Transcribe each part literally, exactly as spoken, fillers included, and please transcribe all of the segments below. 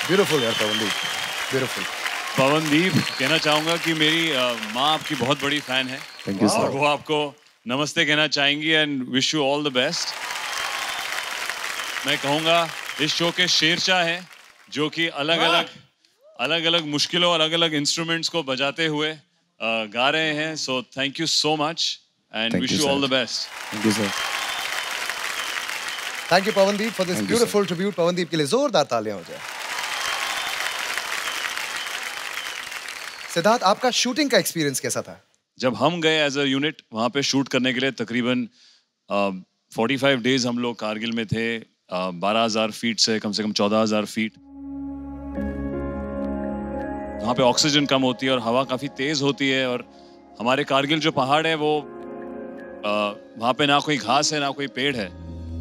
Beautiful यार Pawandeep, beautiful. Pawandeep, कहना चाहूंगा कि मेरी uh, माँ आपकी बहुत बड़ी फैन है। थैंक यू और वो आपको नमस्ते कहना चाहेंगी and wish you all the best. मैं कहूँगा इस शो के शेरशाह हैं, जो कि अलग अलग अलग अलग मुश्किलों और अलग अलग इंस्ट्रूमेंट्स को बजाते हुए uh, गा रहे हैं। So thank you so much and wish you all the best. Thank you sir. Thank you Pawandeep for this beautiful tribute. Pawandeep के लिए जोरदार तालियां हो जाए। सिद्धार्थ, आपका शूटिंग का एक्सपीरियंस कैसा था? जब हम गए एज अ यूनिट वहाँ पे शूट करने के लिए, तकरीबन पैंतालीस डेज हम लोग कारगिल में थे। बारह हजार फीट से कम से कम चौदह हजार फीट। वहाँ पे ऑक्सीजन कम होती है और हवा काफी तेज होती है। और हमारे कारगिल जो पहाड़ है वो आ, वहाँ पे ना कोई घास है ना कोई पेड़ है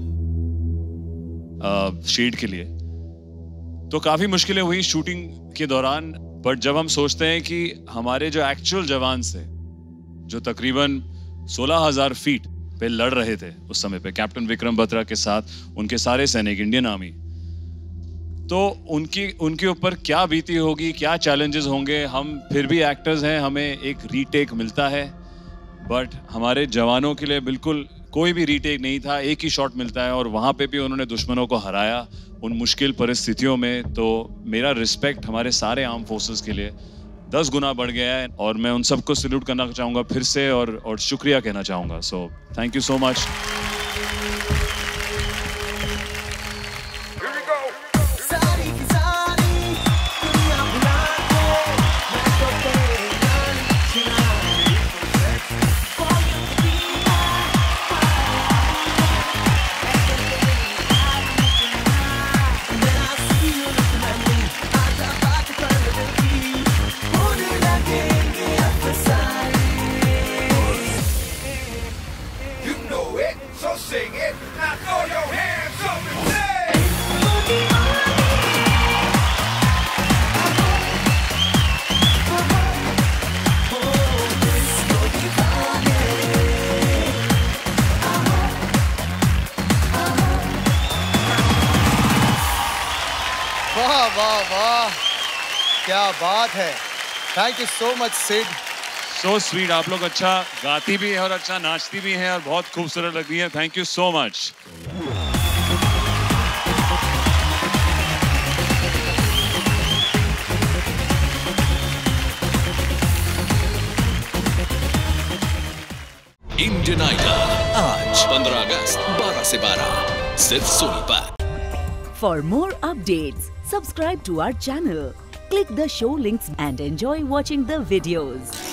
शेड के लिए। तो काफी मुश्किलें हुई शूटिंग के दौरान। बट जब हम सोचते हैं कि हमारे जो एक्चुअल जवान थे, जो तकरीबन सोलह हजार फीट पे लड़ रहे थे उस समय पे कैप्टन विक्रम बत्रा के साथ, उनके सारे सैनिक, इंडियन आर्मी, तो उनकी उनके ऊपर क्या बीती होगी, क्या चैलेंजेस होंगे। हम फिर भी एक्टर्स हैं, हमें एक रीटेक मिलता है, बट हमारे जवानों के लिए बिल्कुल कोई भी रीटेक नहीं था, एक ही शॉट मिलता है। और वहां पे भी उन्होंने दुश्मनों को हराया उन मुश्किल परिस्थितियों में। तो मेरा रिस्पेक्ट हमारे सारे आर्म फोर्सेस के लिए दस गुना बढ़ गया है और मैं उन सबको सैल्यूट करना चाहूंगा फिर से और और शुक्रिया कहना चाहूंगा। So thank you so much. Sing it, now throw your hands up and say वाह वाह वाह, क्या बात है। Thank you so much Sid. So sweet. आप लोग अच्छा गाती भी है और अच्छा नाचती भी हैं और बहुत खूबसूरत लग रही है। Thank you so much. Indian Idol आज पंद्रह अगस्त बारह से बारह सिर्फ सोनी पर। For more updates, subscribe to our channel, click the show links and enjoy watching the videos.